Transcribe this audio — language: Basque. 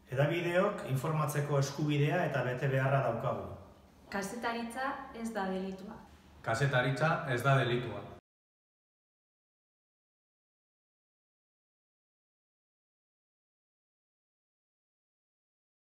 Hedabideok informatzeko eskubidea eta bete beharra daukagu. Kazetaritza ez da delitua. Kazetaritza ez da delitua.